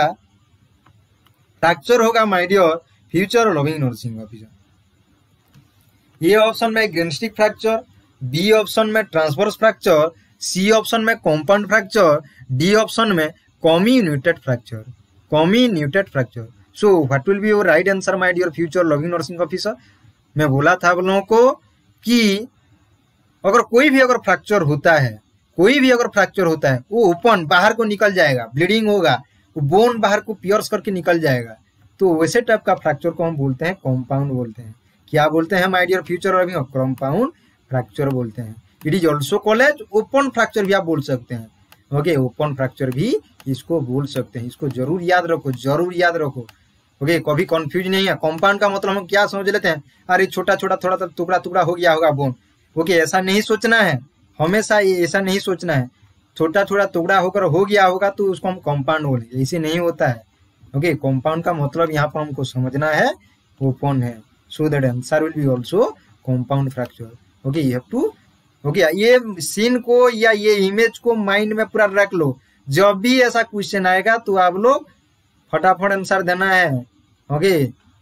फ्रैक्चर होगा my dear future loving nursing officer? A option में green stick fracture, B option में ट्रांसवर्स फ्रैक्चर, सी ऑप्शन में कॉम्पाउंड फ्रैक्चर, डी ऑप्शन में comminuted fracture, comminuted fracture. So what will be your right answer my dear future loving nursing officer? मैं बोला था आप लोगों को कि अगर कोई भी अगर फ्रैक्चर होता है, कोई भी अगर फ्रैक्चर होता है, वो ओपन बाहर को निकल जाएगा, ब्लीडिंग होगा, वो बोन बाहर को पियर्स करके निकल जाएगा, तो वैसे टाइप का फ्रैक्चर को हम बोलते हैं कॉम्पाउंड बोलते हैं। क्या बोलते हैं my dear future loving? Compound fracture बोलते हैं। It is also called open fracture भी आप बोल सकते हैं। ओके, ओपन फ्रैक्चर भी इसको बोल सकते हैं। इसको जरूर याद रखो, जरूर याद रखो। ओके, कभी कंफ्यूज नहीं है। कंपाउंड का मतलब हम क्या समझ लेते हैं, अरे छोटा छोटा थोड़ा सा टुकड़ा टुकड़ा हो गया होगा बोन। ओके, ऐसा नहीं सोचना है, हमेशा ये ऐसा नहीं सोचना है छोटा छोटा टुकड़ा होकर हो गया होगा तो उसको हम कंपाउंड बोलेंगे, ऐसे नहीं होता है। ओके, कंपाउंड का मतलब यहाँ पर हमको समझना है ओपन है, so that answer will be also compound fracture. Okay, you have to, okay, ये सीन को या ये इमेज को माइंड में पूरा रख लो, जब भी ऐसा क्वेश्चन आएगा तो आप लोग फटाफट आंसर देना है। Okay,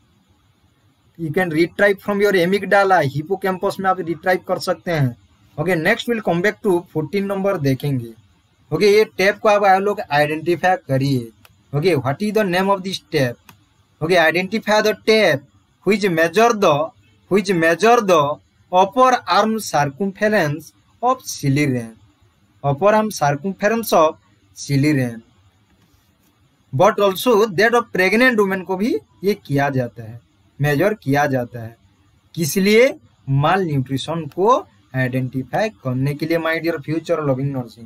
you can retrieve from your amygdala, hippocampus में आप रिट्राइव कर सकते हैं। Okay, next will come back to fourteen number देखेंगे। ओके, ये टैप को आप लोग आइडेंटिफाई करिए। Okay, what is the name of this tape? Okay, identify the tape which measure the which measure the upper arm circumference of children, upper arm circumference of children, but also that of pregnant women को भी ये किया जाता है, major किया जाता है। किस लिए? माल न्यूट्रिशन को आइडेंटिफाई करने के लिए, my dear future loving nursing.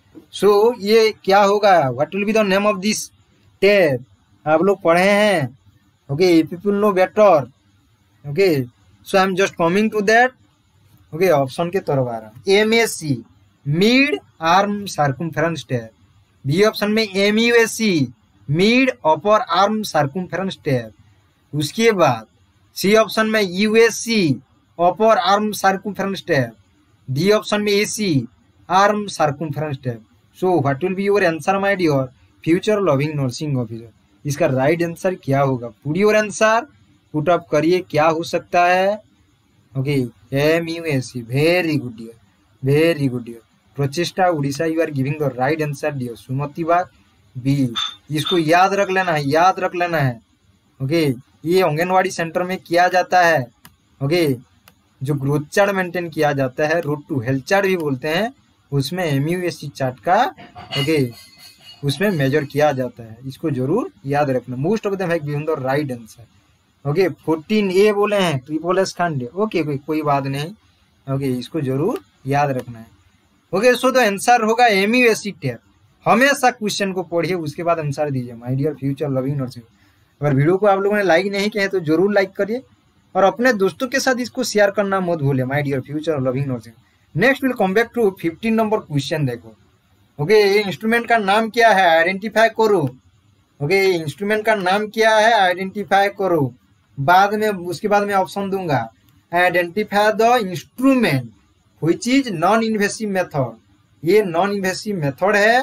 So ये क्या होगा, what will be the name of this tape? आप लोग पढ़े हैं। Okay, people know better. Okay, so I am just coming to that. Okay, option के तरफ आ रहा, M A C mid arm circumference tape, B option में M U S C mid upper arm circumference tape, उसके बाद C option में U S सी अपर arm circumference tape, D option में A C arm circumference tape. So what will be your answer my dear future loving nursing officer? इसका right answer क्या होगा? Put your answer, put up करिए, क्या हो सकता है? Okay, M U S C, very good dear, very good dear. Pracheshta Odisha, you are giving the right answer dear. Sumati Bag B, इसको याद रख लेना है, याद रख लेना है। ओके, ये आंगनवाड़ी सेंटर में किया जाता है। ओके, जो ग्रोथ चार्ट मेंटेन किया जाता है, रूट टू हेल्थ चार्ट भी बोलते हैं, उसमें M U S C chart का ओके उसमें मेजर किया जाता है। इसको जरूर याद रखना। Most of them have given the right answer. Okay, fourteen A बोले हैं ट्रिपल एस खांडे। ओके, कोई कोई बात नहीं। ओके, इसको जरूर याद रखना है। ओके, सो द आंसर होगा M U S C tape. हमेशा क्वेश्चन को पढ़िए, उसके बाद आंसर दीजिए my dear future loving nursing. अगर वीडियो को आप लोगों ने लाइक नहीं किया है तो जरूर लाइक करिए और अपने दोस्तों के साथ इसको शेयर करना मत भूलिए my dear future loving nursing. Next will come back to fifteen number question. देखो, ओके, ये इंस्ट्रूमेंट का नाम क्या है? आइडेंटिफाई करो। ओके, इंस्ट्रूमेंट का नाम क्या है? आइडेंटिफाई करो। बाद में उसके बाद मैं ऑप्शन दूंगा, identify the instrument which is non invasive method. ये नॉन इन्वेसिव मेथड है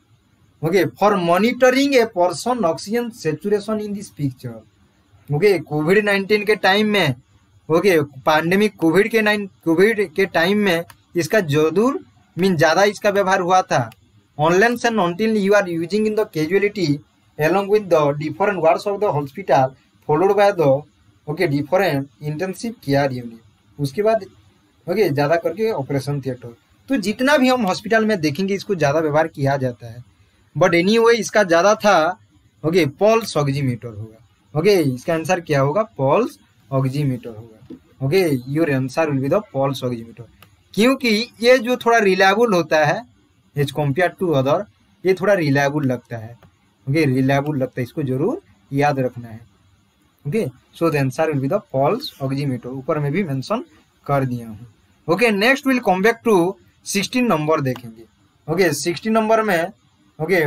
okay for monitoring a person oxygen saturation in this picture. Okay, COVID nineteen के टाइम में, ओके पैंडेमिक कोविड के नाइन कोविड के time में इसका जरूर mean ज्यादा इसका व्यवहार हुआ था। Online and until you are using in the casualty along with the different wards of the hospital followed by the okay different intensive care unit। उसके बाद ओके ज्यादा करके ऑपरेशन थिएटर। तो जितना भी हम हॉस्पिटल में देखेंगे इसको ज्यादा व्यवहार किया जाता है, बट एनीवे इसका ज्यादा था ओके पल्स ऑक्सीमीटर होगा। ओके, इसका आंसर क्या होगा? पल्स ऑक्सीमीटर होगा। Okay, your answer will be the pulse oximeter, क्योंकि ये जो थोड़ा रिलायबल होता है एज कम्पेयर टू अदर, ये थोड़ा रिलायबल लगता है। ओके, रिलायबल लगता है, इसको जरूर याद रखना है। Okay, so the answer will be the pulse oximeter, ऊपर में भी मेंशन कर दिया हूँ। Okay, next will come back to sixteen number देखेंगे। ओके, सिक्सटीन नंबर में ओके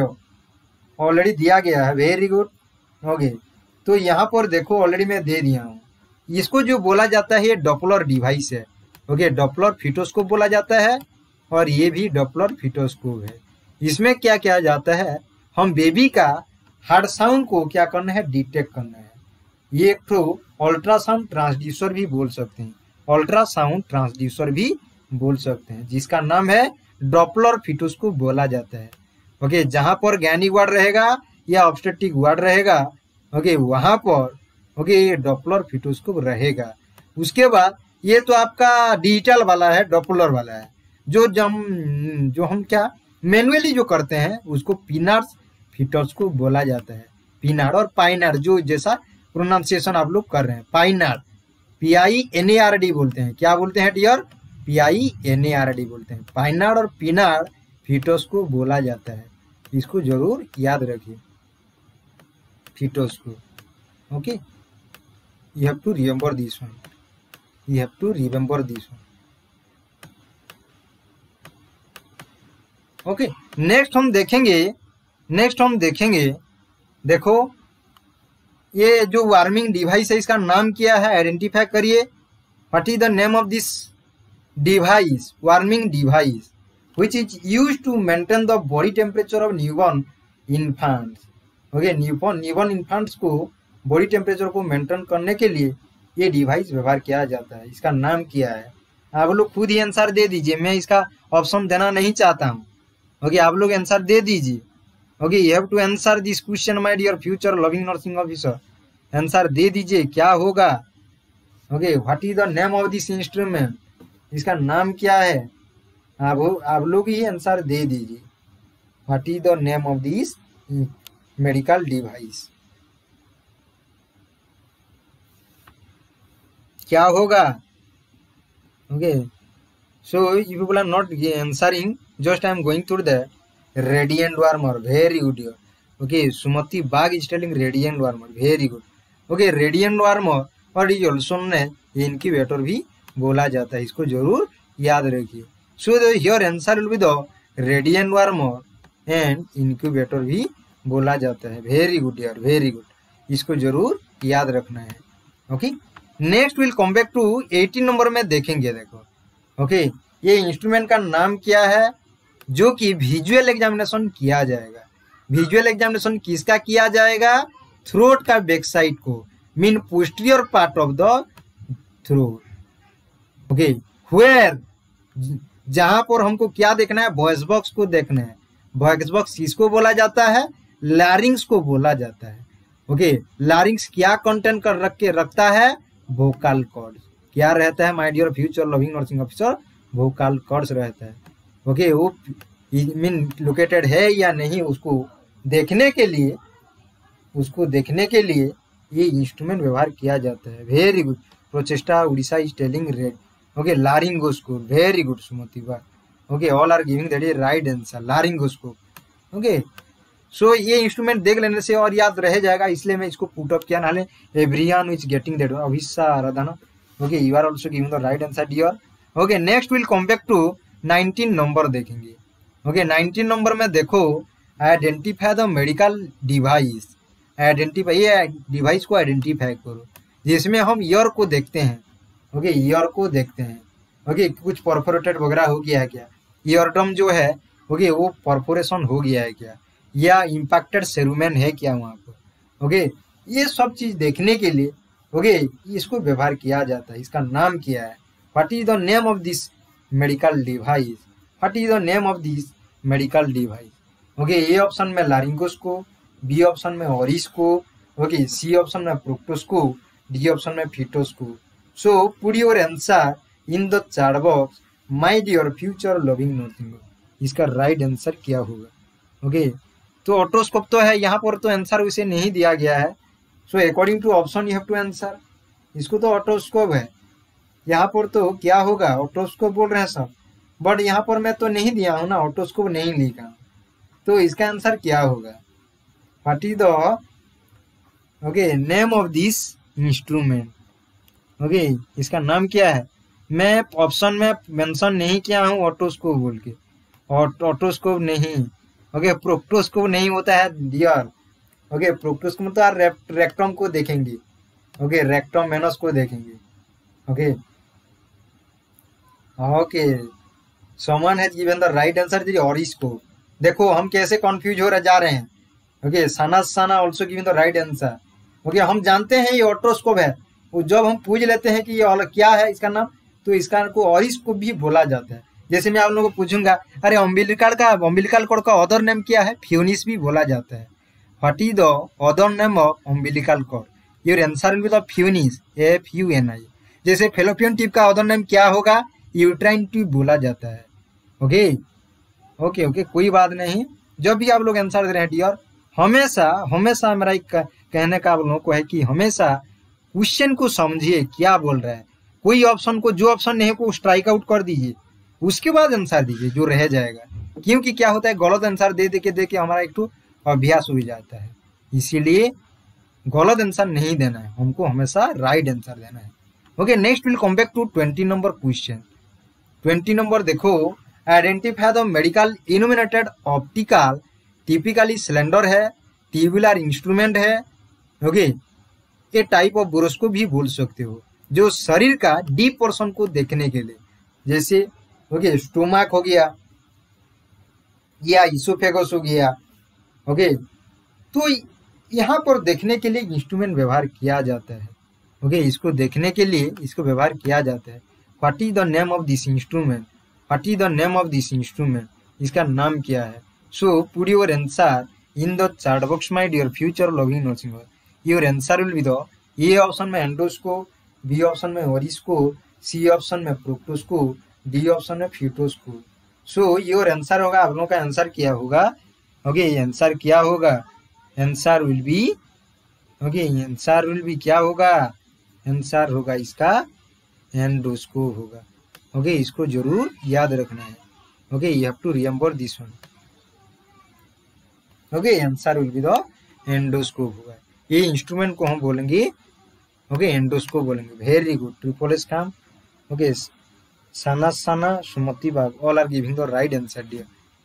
ऑलरेडी दिया गया है, वेरी गुड। ओके, तो यहाँ पर देखो ऑलरेडी मैं दे दिया हूँ। इसको जो बोला जाता है ये डॉपलर डिवाइस है। ओके, डॉपलर फिटोस्कोप बोला जाता है और ये भी डॉपलर फिटोस्कोप है। इसमें क्या किया जाता है, हम बेबी का हार्ट साउंड को क्या करना है? डिटेक्ट करना है। ये एक तो अल्ट्रासाउंड ट्रांसड्यूसर भी बोल सकते हैं, अल्ट्रासाउंड ट्रांसड्यूसर भी बोल सकते हैं, जिसका नाम है डॉपलर फिटोस्कोप बोला जाता है। ओके, जहां पर गैनिक वार्ड रहेगा या ऑब्स्टेट्रिक वार्ड रहेगा ओके वहां पर ओके ये डॉपलर फिटोस्कोप रहेगा। उसके बाद ये तो आपका डिजिटल वाला है, डॉपलर वाला है, जो जम जो हम क्या मैनुअली जो करते हैं उसको पीनार्ड फिटोस्कोप बोला जाता है। पीनार्ड और पाइनार्ड, जो जैसा प्रोनाउंसिएशन आप लोग कर रहे हैं, Pinard, P I N A R D बोलते हैं। क्या बोलते हैं dear? P I N A R D बोलते हैं। पाइनार्ड और पीनार्ड फिटोस्कोप बोला जाता है, इसको जरूर याद रखिए, fetoscope. Okay, you have to remember this one. You have to remember this one. Okay okay, next हम देखेंगे नेक्स्ट हम देखेंगे देखो ये जो वार्मिंग डिवाइस है इसका नाम क्या है, आइडेंटिफाई करिए. What is the name of this device? Warming device which is used to maintain the body temperature of newborn infants. Okay, newborn newborn infants को बॉडी टेम्परेचर को मेंटेन करने के लिए ये डिवाइस व्यवहार किया जाता है. इसका नाम क्या है? आप लोग खुद ही आंसर दे दीजिए, मैं इसका ऑप्शन देना नहीं चाहता हूँ. ओके, आप लोग आंसर दे दीजिए. Okay, you have to answer this question my dear future loving nursing officer. Answer दे दीजिए, क्या होगा? Okay, what is the name of this instrument? इसका नाम क्या है? आप आप लोग ही आंसर दे दीजिए. What is the name of this medical device? क्या होगा? Okay, so if people are not answering, just I am going through the radiant warmer. Very good. Okay, Sumati Bag is telling radiant warmer. Very good. Okay, radiant warmer और ये also ने incubator भी बोला जाता है, इसको जरूर याद रखिए. So the your answer will be the radiant warmer and incubator भी बोला जाता है. Very good यार, very good. इसको जरूर याद रखना है. Okay, next we'll come back to eighteen number में देखेंगे. देखो ओके okay, ये इंस्ट्रूमेंट का नाम क्या है जो कि विजुअल एग्जामिनेशन किया जाएगा. विजुअल एग्जामिनेशन किसका किया जाएगा? थ्रोट का बैक साइड को, mean posterior part of the throat. Okay, where जहां पर हमको क्या देखना है? वॉइस बॉक्स को देखना है. वॉइस बॉक्स किसको बोला जाता है? लैरिंग्स को बोला जाता है. ओके, लैरिंग्स क्या कंटेंट कर रख के रखता है? Vocal cords. क्या रहता है my dear future loving nursing officer? Vocal cords रहता है. ओके, वो मीन लोकेटेड है या नहीं उसको देखने के लिए उसको देखने के लिए ये इंस्ट्रूमेंट व्यवहार किया जाता है. Very good. Prochesta Odisha is telling red. Okay, laryngoscope. Very good Sumati Ba. Okay, all are giving that is right answer, laryngoscope. Okay, so ये इंस्ट्रूमेंट देख लेने से और याद रह जाएगा, इसलिए मैं इसको पुट अप किया. नाले everyone is getting that. Abhisha Aradhana. Okay, you are also giving the right answer dear. Okay, next we'll come back to nineteen number देखेंगे. Okay, nineteen नंबर में देखो identify the medical device. Identify, ये device को identify करो जिसमें हम year को देखते हैं. ओके okay, ईयर को देखते हैं. ओके okay, कुछ परफोरेटेड वगैरह हो गया है क्या? ईयरड्रम जो है ओके okay, वो परफोरेशन हो गया है क्या, या इम्पैक्टेड सेरुमेन है क्या वहाँ पर? ओके okay, ये सब चीज देखने के लिए ओके okay, इसको व्यवहार किया जाता है. इसका नाम क्या है? What is the name of this medical device? What is the name of this medical device? Okay, A option में लारिंगोस्कोप, बी ऑप्शन में ऑरिस्कोप, ओके, सी ऑप्शन में प्रोक्टोस्कोप, डी ऑप्शन में fetoscope. So put your answer in the chat box my dear future loving nursing. इसका right answer क्या होगा? Okay okay, तो otoscope तो है यहाँ पर, तो आंसर उसे नहीं दिया गया है. So according to option you have to answer. इसको तो ऑटोस्कोप है, यहाँ पर तो क्या होगा? ऑटोस्कोप बोल रहे हैं सब, बट यहाँ पर मैं तो नहीं दिया हूँ ना, ऑटोस्कोप नहीं लिखा, तो इसका आंसर क्या होगा? What is the okay name of this instrument? Okay, इसका नाम क्या है? मैं ऑप्शन में मेंशन नहीं किया हूँ ऑटोस्कोप बोल के. ऑटोस्कोप नहीं. ओके, प्रोक्टोस्कोप नहीं होता है डियर. ओके, प्रोक्टोस्कोप में तो आप रेक्टम को देखेंगे. ओके, रेक्टम मेनस को देखेंगे. Okay okay, someone has given the right answer the auriscope. देखो हम कैसे कंफ्यूज हो रहे जा रहे हैं. Okay, Sana Sana also given the right answer. Okay, हम जानते हैं ये ऑटोस्कोप है, वो जब हम पूछ लेते हैं कि ये क्या है इसका नाम, तो इसका को ऑरिस्कोप भी बोला जाता है. जैसे मैं आप लोगों को पूछूंगा, अरे अम्बिलिकल का अम्बिलिकल कॉर्ड का अदर नेम क्या है? फ्यूनिस भी बोला जाता है. What is the other name of umbilical cord? Your answer will be the funis, F U N I. जैसे फेलोपियन ट्यूब का अदर नेम क्या होगा? यूट्राइन ट्यूब बोला जाता है. ओके ओके ओके, कोई बात नहीं. जब भी आप लोग आंसर दे रहे हैं डियर, हमेशा हमेशा मेरा एक कहने का आप लोगों को है कि हमेशा क्वेश्चन को समझिए क्या बोल रहा है. कोई ऑप्शन को, जो ऑप्शन नहीं को स्ट्राइक आउट कर दीजिए, उसके बाद आंसर दीजिए जो रह जाएगा. क्योंकि क्या होता है, गलत आंसर दे दे के दे के हमारा एक तो अभ्यास हो जाता है. इसीलिए गलत आंसर नहीं देना है, हमको हमेशा राइट आंसर देना है। Okay, next will come back to twenty number question. Twenty number देखो, identify the medical illuminated optical, typically cylinder है, ट्यूबुलर इंस्ट्रूमेंट है। ओके, ये टाइप ऑफ बोरोस्कोप भी बोल सकते हो, जो शरीर का डीप पोर्शन को देखने के लिए, जैसे ओके स्टोमक हो गया या इसोफेगस हो गया। ओके, तो यहाँ पर देखने के लिए इंस्ट्रूमेंट व्यवहार किया जाता है। ओके, इसको देखने के लिए इसको व्यवहार किया जाता है। What is the name of this instrument, what is the name of this instrument, इसका नाम क्या है। So put your answer in the chat box my dear future loving nursing. Your answer will be the, A option में endoscope, B option में auriscope, C option में proctoscope, D option में fetoscope. So your answer होगा, आप लोगों का answer क्या होगा। ओके, आंसर क्या होगा, answer will be, okay answer will be क्या होगा, आंसर होगा इसका एंडोस्कोप होगा। ओके, इसको जरूर याद रखना है। Okay, you have to remember this one. Okay, answer will be the endoscope होगा। ये इंस्ट्रूमेंट को हम बोलेंगे ओके एंडोस्कोप बोलेंगे। वेरी गुड, ट्रिपल एस काम। Okay, Sana Sana Sumati Bag, all are giving the right answer dear.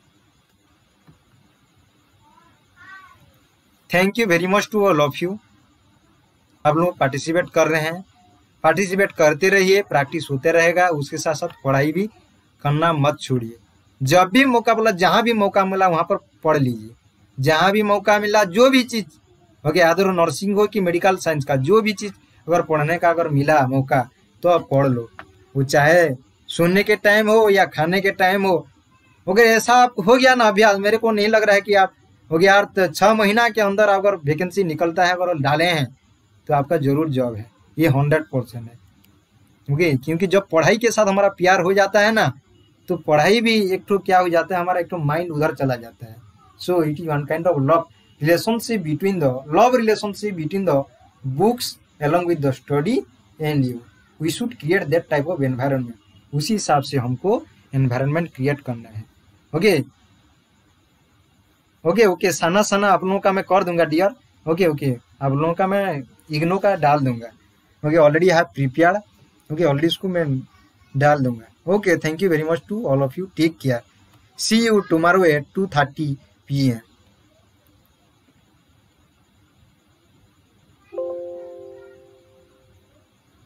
Thank you very much to all of you. आप लोग पार्टिसिपेट कर रहे हैं, पार्टिसिपेट करते रहिए, प्रैक्टिस होते रहेगा, उसके साथ साथ पढ़ाई भी करना मत छोड़िए। जब भी मौका मिला, जहाँ भी मौका मिला वहाँ पर पढ़ लीजिए, जहाँ भी मौका मिला जो भी चीज़, ओके अदर नर्सिंग हो कि मेडिकल साइंस का जो भी चीज़ अगर पढ़ने का अगर मिला मौका तो आप पढ़ लो, वो चाहे सोने के टाइम हो या खाने के टाइम हो। ओके, ऐसा हो गया ना अभ्यास, मेरे को नहीं लग रहा है कि आप हो गया यार छः महीना के अंदर अगर वैकेंसी निकलता है अगर डाले हैं तो आपका जरूर जॉब है, ये हंड्रेड परसेंट है। ओके, क्योंकि जब पढ़ाई के साथ हमारा प्यार हो जाता है ना, तो पढ़ाई भी एक तो क्या हो जाता है, हमारा एक तो माइंड उधर चला जाता है। So it is one kind of love relationship between the love relationship between the books along with the study and you, we should create that type of environment। उसी हिसाब से हमको environment create करना है। Okay okay okay Sana Sana आप लोगों का मैं कर दूंगा डियर। ओके ओके आप लोगों का मैं इग्नो का डाल दूंगा। Okay, already have prepared. Okay, already इसको मैं डाल दूंगा। Okay, thank you very much to all of you, take care, see you tomorrow at two thirty P M.